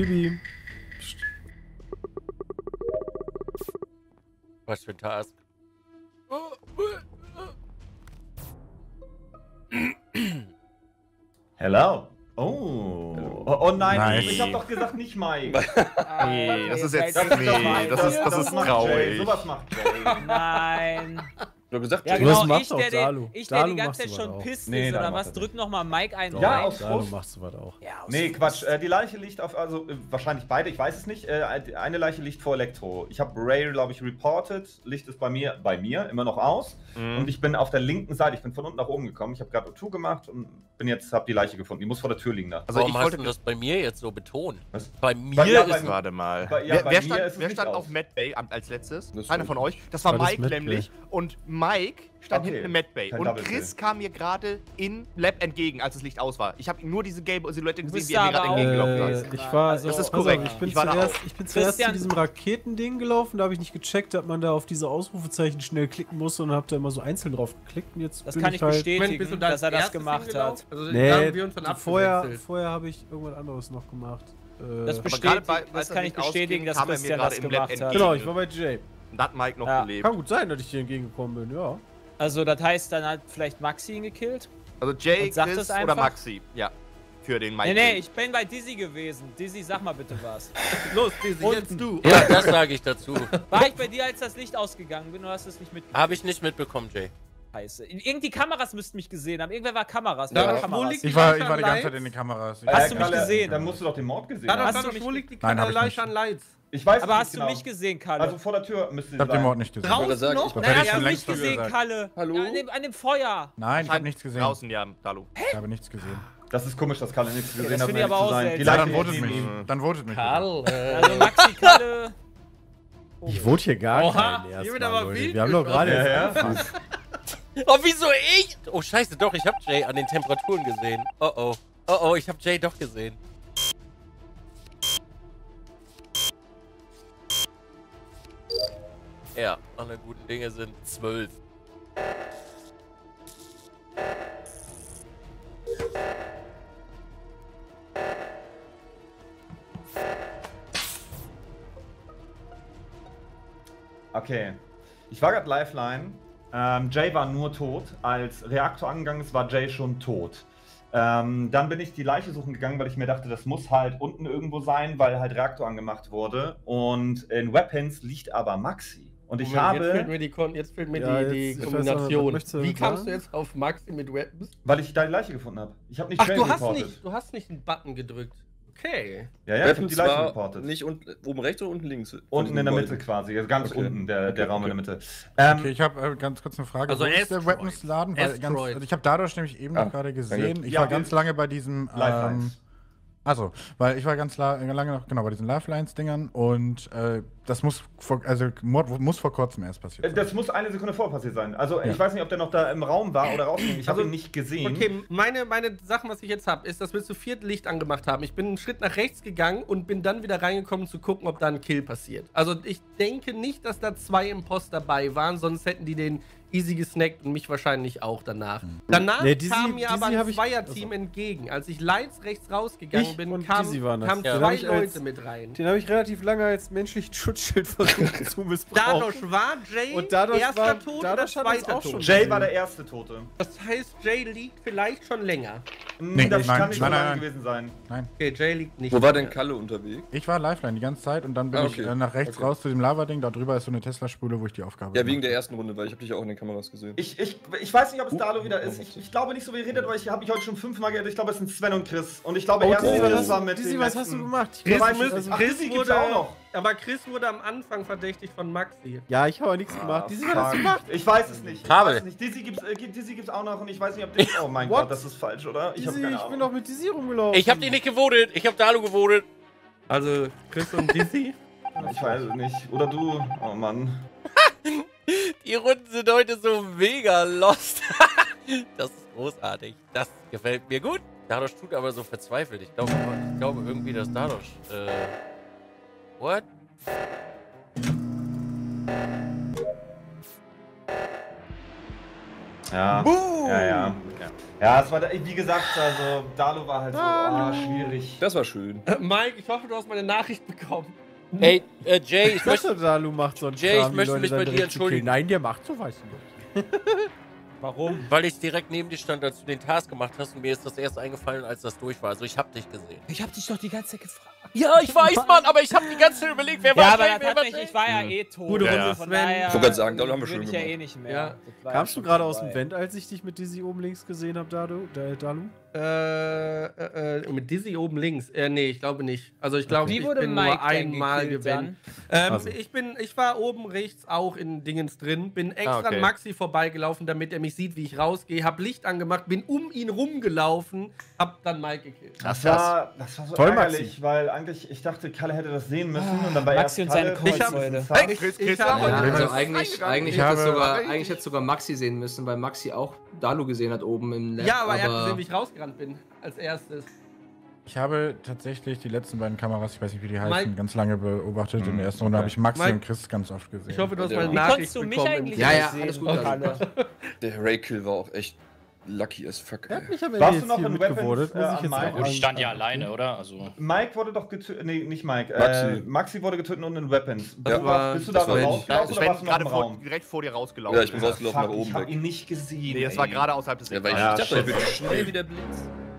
Pibi. Was für ein Task. Hello. Oh. Oh nein, Nice. ich hab doch gesagt, nicht Mike. Nee, das ist jetzt. Das Nee, das ist macht Jay. traurig. Sowas macht Jay. Nein. Du hast gesagt, Ja, Jay. Was genau, macht ich, auch der Dalu? die Dalu ganze machst Zeit du schon was pisst Nee, ist, Dalu oder macht was? er Drück nochmal Mike ein. Ja, rein. aus Dalu Frust. machst du was auch. Ja, aus Nee, Frust. Quatsch. Die Leiche liegt auf, also wahrscheinlich beide, ich weiß es nicht. Eine Leiche liegt vor Elektro. Ich habe Ray, glaube ich, reported. Licht ist bei mir immer noch aus. Und ich bin auf der linken Seite, ich bin von unten nach oben gekommen. Ich habe gerade O2 gemacht und habe die Leiche gefunden. Die muss vor der Tür liegen da. Also Warum ich hast wollte du das bei mir jetzt so betonen? Was? Bei Bei- mir ja, ist... Warte mal. Bei- ja, bei wer mir ist es wer nicht stand aus. auf Medbay als letztes? Das Einer ist von euch? Das war War das Mike Medbay? nämlich. Und Mike stand Okay. hinten im Medbay. Kein Und Double Chris Kill. kam mir gerade in Lab entgegen, als das Licht aus war. Ich habe nur diese gelbe Silhouette gesehen, bist wie er mir aber gerade auch- entgegengelaufen ist. Ich war, Also, Das ist pass auf, korrekt. Ich bin Ich war da zuerst, auch. ich bin zuerst zu Christian- diesem Raketending gelaufen, da habe ich nicht gecheckt, dass man da auf diese Ausrufezeichen schnell klicken muss und habe da immer so einzeln drauf geklickt und jetzt Das bin kann ich ich halt... bestätigen, dass er das gemacht hat. Also, da Nee, haben wir uns dann vorher abgewechselt. habe ich irgendwas anderes noch gemacht. Das Aber bestätigt, gerade bei- als das das kann ich Licht ausging, bestätigen, dass kam er mir Christian gerade das im Lab gemacht hat. entgegen. Genau, ich war bei Jay. Und da hat Mike noch Ja. gelebt. Kann gut sein, dass ich dir entgegengekommen bin, ja. Also das heißt, dann hat vielleicht Maxi ihn gekillt? Also Jay, Und sagt Chris es oder einfach? Maxi. Ja. Für den Mike. Nee, ich bin bei Dizzy gewesen. Dizzy, sag mal bitte was. Los, Dizzy, Und- jetzt du. Ja, das sage ich dazu. War ich bei dir, als das Licht ausgegangen bin, oder hast du es nicht mitgekriegt? Habe ich nicht mitbekommen, Jay. Scheiße. Irgendwie Kameras müssten mich gesehen haben. Irgendwer war Kameras. Da, Wer war wo Kameras? liegt Ich war die Leiche an ganze Zeit Lights? in den Kameras. Hast du mich gesehen? Dann musst du doch den Mord gesehen Da, haben. Hast du mich- wo liegt die Nein, hab ich Leiche nicht. an Lights? Ich weiß Aber es hast nicht du genau. mich gesehen, Kalle? Also vor der Tür müsste Ich hab den Mord nicht gesehen. Draußen sagen, noch? ich- Das Nein, hätte ich ich schon hab längst nicht gesehen, gesagt. Kalle. Hallo? Ja, an dem Feuer. Nein, ich habe nichts gesehen. Draußen, ja, Dalu. Ich habe nichts gesehen. Das ist komisch, dass Kalle nichts gesehen das hat, finde um ich aber ehrlich auch zu sein. Die seltsam. Ja, Leiche dann liegt votet neben mich. ihm. Dann votet mich. Karl, Also Maxi, Kalle. Ich vote hier gar Oha, keinen hier erstmal, wird aber Leute. wild Wir haben doch gerade Ja, ja. erst angefangen. Oh, wieso ich? Oh, scheiße, doch, ich habe Jay an den Temperaturen gesehen. Oh, oh. Oh, oh, ich habe Jay doch gesehen. Ja, alle guten Dinge sind 12. Okay. Ich war gerade Lifeline. Jay war nur tot. Als Reaktor angegangen ist, war Jay schon tot. Dann bin ich die Leiche suchen gegangen, weil ich mir dachte, das muss halt unten irgendwo sein, weil halt Reaktor angemacht wurde. Und in Weapons liegt aber Maxi. Und ich Moment, habe, jetzt fehlt mir Ja, die jetzt- ich weiß auch nicht, Kombination. was möchtest du Wie kamst sagen? du jetzt auf Maxi mit Weapons? weil ich da die Leiche gefunden habe. Ich habe nicht Ach, Jay du hast reported. nicht einen Button gedrückt. Okay. Ja, ja, ich habe Weapons die Leiche war reportet. nicht oben rechts oder unten links? Unten in der Mitte quasi, also ganz Okay. unten, der Okay, Raum in okay. der Mitte. Okay, ich habe ganz kurz eine Frage. Also Wo ist der Asteroid. Weapons-Laden? Weil ganz, Asteroid. also ich habe dadurch nämlich eben noch gerade gesehen. danke. Ich Ja, war ganz lange bei diesem. Lifelines. Also, weil ich war ganz lange noch genau bei diesen Lifelines-Dingern und das muss Mord muss vor kurzem erst passiert sein. Das muss eine Sekunde vor passiert sein. Also Ja. ich weiß nicht, ob der noch da im Raum war oder rausging. Ich habe Also, ihn nicht gesehen. Okay, meine Sachen, was ich jetzt habe, ist, dass wir zu viert Licht angemacht haben. Ich bin einen Schritt nach rechts gegangen und bin dann wieder reingekommen, zu gucken, ob da ein Kill passiert. Also ich denke nicht, dass da 2 Imposter dabei waren, sonst hätten die den easy gesnackt und mich wahrscheinlich auch danach. Danach Nee, Dizzy- kam mir aber Dizzy hab ein ich- Zweierteam entgegen. Als ich lights rechts rausgegangen Ich bin, und kamen Dizzy waren das. kamen Ja. Den 2 hab ich als- Leute mit rein. Den habe ich relativ lange als menschlichen Schutzschild versucht zu missbrauchen. Dadurch war Jay Und dadurch erster war- Tod dadurch oder hat uns zweiter auch schon- Tod. Jay war der erste Tote. Das heißt, Jay liegt vielleicht schon länger. Nee, das nein, kann nicht so nein, lange nein. gewesen sein. Okay, Jay liegt nicht. Wo war denn länger. Kalle unterwegs? Ich war Lifeline die ganze Zeit und dann bin Ah, ich okay. nach rechts Okay. raus zu dem Lava-Ding. Da drüber ist so eine Tesla-Spule, wo ich die Aufgabe Ja, wegen gemacht der ersten Runde, weil ich habe dich ja auch in den Kameras gesehen. Ich weiß nicht, ob es Dalo wieder ist. Ich glaube nicht so, wie ihr redet, weil ich habe mich heute schon 5-mal geredet. Ich glaube, es sind Sven und Chris. Und ich glaube, erst Dizzy, Chris war mit Dizzy, dem was letzten- hast du gemacht? Chris, weiß Chris, nicht, ach, Chris Dizzy gibt's wurde auch noch. Aber Chris wurde am Anfang verdächtigt von Maxi. Ja, ich habe nichts gemacht. Dizzy, was hast du gemacht? Ich weiß es nicht. Ich Kabel. weiß es nicht. Dizzy gibt's auch noch und ich weiß nicht, ob Dizzy. Oh mein What? Gott, das ist falsch, oder? Ich habe Dizzy, keine ich bin Ahnung. doch mit Dizzy rumgelaufen. Ich habe dich nicht gewotet. Ich habe Dalu gewotet. Also Chris und Dizzy. Ich weiß es nicht. Oder du? Oh Mann. Die Runden sind heute so mega lost. Das ist großartig. Das gefällt mir gut. Dadosh tut aber so verzweifelt. Ich glaube irgendwie, dass Dadosh. What? Ja. Ja, ja. Ja, es war, wie gesagt, also Dalu war halt so schwierig. Das war schön. Mike, ich hoffe, du hast meine Nachricht bekommen. Ey, Jay, Ich dachte, Dalu macht so einen Jay, ich Kram, die möchte Leute mich dann bei dir direkt zu killen. entschuldigen. Nein, der macht sowas nicht. Warum? weil ich direkt neben dir stand, als du den Task gemacht hast und mir ist das erst eingefallen, als das durch war. Also ich hab dich gesehen. Ich hab dich doch die ganze Zeit gefragt. Ja, ich weiß, Mann, aber ich hab die ganze Zeit überlegt, wer Ja, war aber Jay, das wer hat war mich, Jay. ich war ja eh tot. Gute Ja, Runde, ja. Von Sven. daher Ich wollte gerade sagen, da haben wir würde schön ich ja gemacht. eh nicht mehr. Ja. Das war Kamst ja du schon gerade aus dem vorbei. Vent, als ich dich mit Dizzy oben links gesehen habe, Dalu? Mit Dizzy oben links. Nee, ich glaube nicht. Also ich glaube, Wie ich wurde bin Mike nur einmal gekillt gewendet. Also. Ich war oben rechts auch in Dingens drin, bin extra okay. an Maxi vorbeigelaufen, damit er mich sieht, wie ich rausgehe, hab Licht angemacht, bin um ihn rumgelaufen, hab dann Mike gekillt. Das war so Toll, ärgerlich, Maxi. weil eigentlich, ich dachte, Kalle hätte das sehen müssen und dann war Maxi erst und seine Kalle. Kreuzsäule. Hey, Chris habe- Ja, Ja, also das- eigentlich hätte sogar Maxi sehen müssen, weil Maxi auch Dalu gesehen hat oben im Lab. Ja, aber er hat gesehen, wie ich rausgerannt bin, als erstes. Ich habe tatsächlich die letzten beiden Kameras, ich weiß nicht, wie die heißen, Mike- ganz lange beobachtet. In der ersten Runde habe ich Maxi Mike- und Chris ganz oft gesehen. Ich hoffe, du hast Ja. meine Wie Nachricht konntest du mich bekommen. eigentlich Ja, ja, sehen? alles gut, Kalle? Der Ray-Kill war auch echt lucky as fuck. Er Ey. hat mich aber Warst jetzt du noch hier in mitgewotet, Weapons, muss ich an jetzt Mike? auch Und ich stand ja sagen. alleine, oder? Also. Mike wurde doch getötet, nee, nicht Mike. Maxi. Maxi wurde getötet und in Weapons. Das Du war- bist du da das war rausgelaufen Ja, oder Sven warst du noch gerade im Raum? direkt vor dir rausgelaufen. Ja, ich bin rausgelaufen Fuck, nach ich oben hab weg. ihn nicht gesehen. Nee, das war ey. gerade außerhalb des Ja, weil ich Ja, dachte, ich bin stimmt. schnell wie der Blitz.